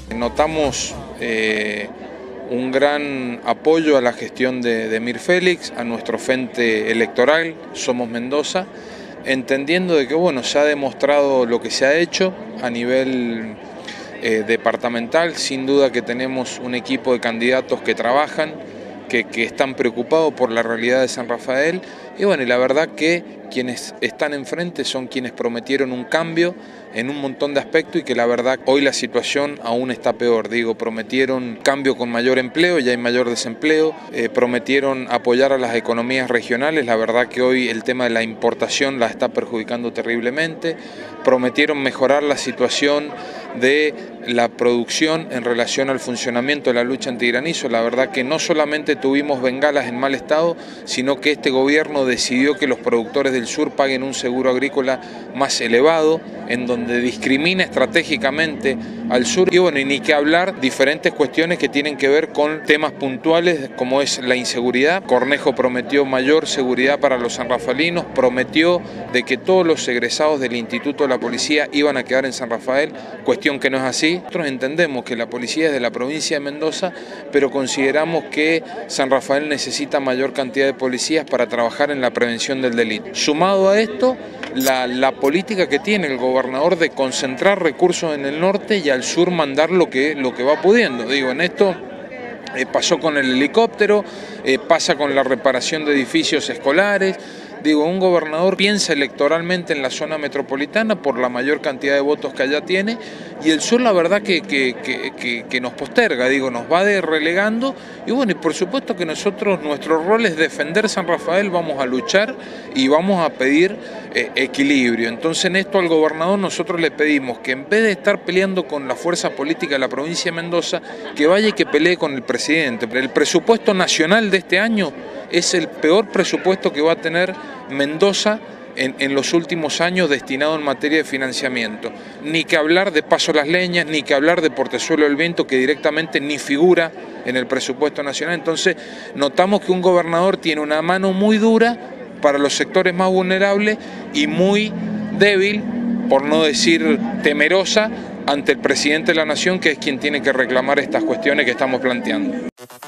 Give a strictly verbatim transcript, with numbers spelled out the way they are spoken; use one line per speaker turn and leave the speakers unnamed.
Notamos eh, un gran apoyo a la gestión de, de Mir Félix, a nuestro frente electoral, Somos Mendoza, entendiendo de que bueno, se ha demostrado lo que se ha hecho a nivel eh, departamental. Sin duda que tenemos un equipo de candidatos que trabajan, que, que están preocupados por la realidad de San Rafael, y bueno, y la verdad que quienes están enfrente son quienes prometieron un cambio en un montón de aspectos y que la verdad hoy la situación aún está peor. Digo, prometieron cambio con mayor empleo, ya hay mayor desempleo, eh, prometieron apoyar a las economías regionales, la verdad que hoy el tema de la importación la está perjudicando terriblemente, prometieron mejorar la situación de la producción en relación al funcionamiento de la lucha antigranizo. La verdad que no solamente tuvimos bengalas en mal estado, sino que este gobierno decidió que los productores del sur paguen un seguro agrícola más elevado, en donde discrimina estratégicamente al sur. Y bueno, y ni que hablar diferentes cuestiones que tienen que ver con temas puntuales como es la inseguridad. Cornejo prometió mayor seguridad para los sanrafalinos, prometió de que todos los egresados del Instituto de la Policía iban a quedar en San Rafael, cuestión que no es así. Nosotros entendemos que la policía es de la provincia de Mendoza, pero consideramos que San Rafael necesita mayor cantidad de policías para trabajar en la prevención del delito. Sumado a esto, la, la política que tiene el gobernador de concentrar recursos en el norte y al sur mandar lo que, lo que va pudiendo. Digo, en esto eh, pasó con el helicóptero, eh, pasa con la reparación de edificios escolares. Digo, un gobernador piensa electoralmente en la zona metropolitana por la mayor cantidad de votos que allá tiene, y el sur la verdad que, que, que, que, que nos posterga, digo, nos va de relegando, y bueno, y por supuesto que nosotros, nuestro rol es defender San Rafael, vamos a luchar y vamos a pedir eh, equilibrio. Entonces en esto al gobernador nosotros le pedimos que en vez de estar peleando con la fuerza política de la provincia de Mendoza, que vaya y que pelee con el presidente. El presupuesto nacional de este año es el peor presupuesto que va a tener Mendoza en, en los últimos años destinado en materia de financiamiento. Ni que hablar de Paso Las Leñas, ni que hablar de Portezuelo del Viento, que directamente ni figura en el presupuesto nacional. Entonces notamos que un gobernador tiene una mano muy dura para los sectores más vulnerables y muy débil, por no decir temerosa, ante el presidente de la Nación, que es quien tiene que reclamar estas cuestiones que estamos planteando.